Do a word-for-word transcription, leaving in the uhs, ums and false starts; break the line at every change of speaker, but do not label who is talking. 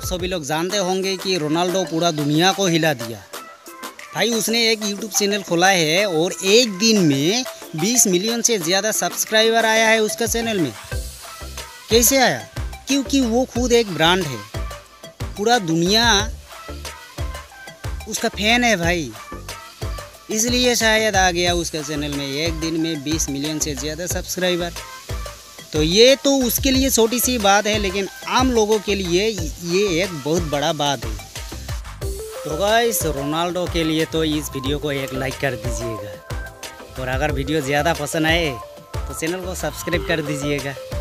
आप सभी लोग जानते होंगे कि रोनाल्डो पूरा दुनिया को हिला दिया भाई। उसने एक यूट्यूब चैनल खोला है और एक दिन में बीस मिलियन से ज़्यादा सब्सक्राइबर आया है उसका चैनल में। कैसे आया? क्योंकि वो खुद एक ब्रांड है, पूरा दुनिया उसका फैन है भाई, इसलिए शायद आ गया उसका चैनल में एक दिन में बीस मिलियन से ज़्यादा सब्सक्राइबर। तो ये तो उसके लिए छोटी सी बात है, लेकिन आम लोगों के लिए ये एक बहुत बड़ा बात है। तो गाइस, रोनाल्डो के लिए तो इस वीडियो को एक लाइक कर दीजिएगा, और अगर वीडियो ज़्यादा पसंद आए तो चैनल को सब्सक्राइब कर दीजिएगा।